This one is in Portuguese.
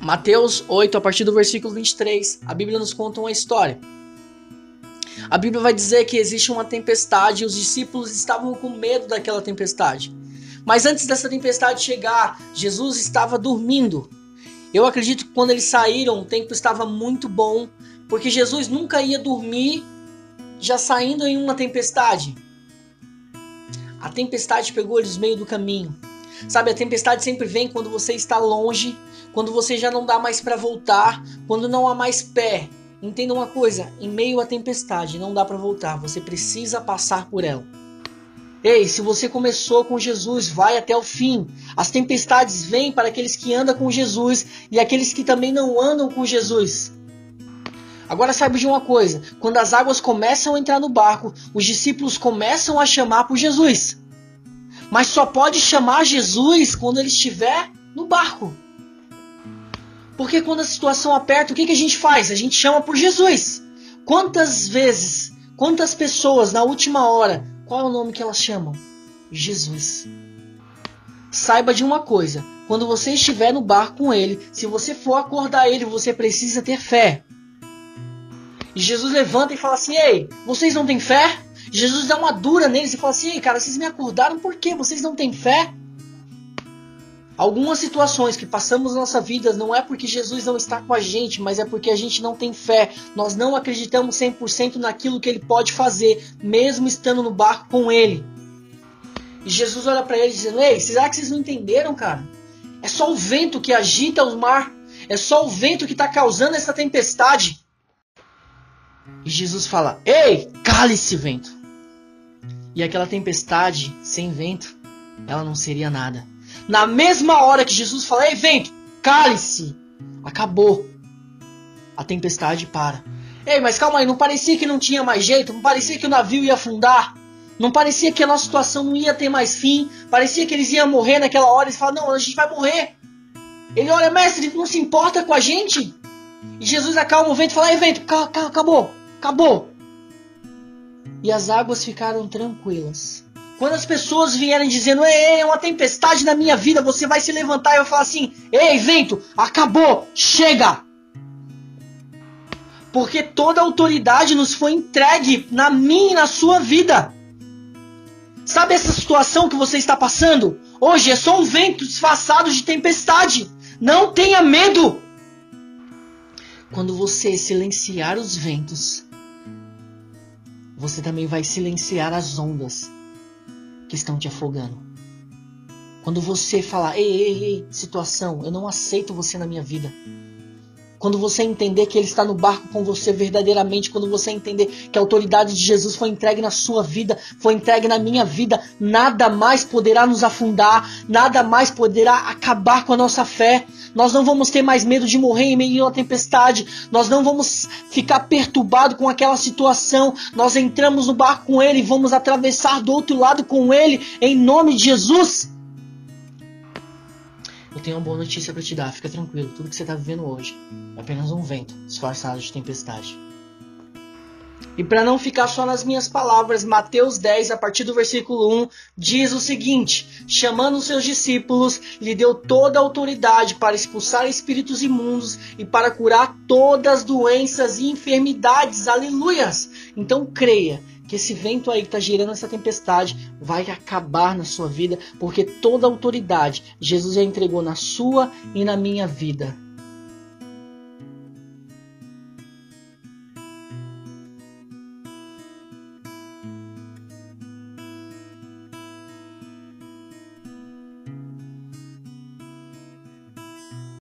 Mateus 8, a partir do versículo 23, a Bíblia nos conta uma história. A Bíblia vai dizer que existe uma tempestade e os discípulos estavam com medo daquela tempestade. Mas antes dessa tempestade chegar, Jesus estava dormindo. Eu acredito que quando eles saíram, o tempo estava muito bom, porque Jesus nunca ia dormir já saindo em uma tempestade. A tempestade pegou eles no meio do caminho. Sabe, a tempestade sempre vem quando você está longe, quando você já não dá mais para voltar, quando não há mais pé. Entenda uma coisa, em meio à tempestade não dá para voltar, você precisa passar por ela. Ei, se você começou com Jesus, vai até o fim. As tempestades vêm para aqueles que andam com Jesus e aqueles que também não andam com Jesus. Agora saiba de uma coisa, quando as águas começam a entrar no barco, os discípulos começam a chamar por Jesus. Mas só pode chamar Jesus quando ele estiver no barco. Porque quando a situação aperta, o que a gente faz? A gente chama por Jesus. Quantas vezes, quantas pessoas na última hora, qual é o nome que elas chamam? Jesus. Saiba de uma coisa, quando você estiver no barco com ele, se você for acordar ele, você precisa ter fé. E Jesus levanta e fala assim, ei, vocês não têm fé? Jesus dá uma dura neles e fala assim, ei, cara, vocês me acordaram por quê? Vocês não têm fé? Algumas situações que passamos na nossa vida não é porque Jesus não está com a gente, mas é porque a gente não tem fé. Nós não acreditamos 100% naquilo que ele pode fazer, mesmo estando no barco com ele. E Jesus olha para eles dizendo, ei, será que vocês não entenderam, cara? É só o vento que agita o mar. É só o vento que está causando essa tempestade. E Jesus fala, ei, cale-se, vento. E aquela tempestade sem vento, ela não seria nada. Na mesma hora que Jesus fala, ei, vento, cale-se, acabou. A tempestade para. Ei, mas calma aí, não parecia que não tinha mais jeito? Não parecia que o navio ia afundar? Não parecia que a nossa situação não ia ter mais fim? Parecia que eles iam morrer naquela hora? Eles falam, não, a gente vai morrer. Ele olha, mestre, não se importa com a gente? E Jesus acalma o vento e fala, ei, vento, acabou. E as águas ficaram tranquilas. Quando as pessoas vierem dizendo, ei, é uma tempestade na minha vida, você vai se levantar e vai falar assim, ei, vento, acabou, chega. Porque toda a autoridade nos foi entregue na minha e na sua vida. Sabe essa situação que você está passando? Hoje é só um vento disfarçado de tempestade. Não tenha medo. Quando você silenciar os ventos, você também vai silenciar as ondas que estão te afogando. Quando você falar, ei, situação, eu não aceito você na minha vida. Quando você entender que ele está no barco com você verdadeiramente, quando você entender que a autoridade de Jesus foi entregue na sua vida, foi entregue na minha vida, nada mais poderá nos afundar, nada mais poderá acabar com a nossa fé. Nós não vamos ter mais medo de morrer em meio a uma tempestade, nós não vamos ficar perturbados com aquela situação. Nós entramos no barco com ele e vamos atravessar do outro lado com ele, em nome de Jesus. Eu tenho uma boa notícia para te dar, fica tranquilo, tudo que você está vivendo hoje é apenas um vento disfarçado de tempestade. E para não ficar só nas minhas palavras, Mateus 10, a partir do versículo 1, diz o seguinte, chamando os seus discípulos, lhe deu toda a autoridade para expulsar espíritos imundos e para curar todas as doenças e enfermidades, aleluias! Então creia que esse vento aí que está gerando essa tempestade vai acabar na sua vida, porque toda a autoridade Jesus já entregou na sua e na minha vida.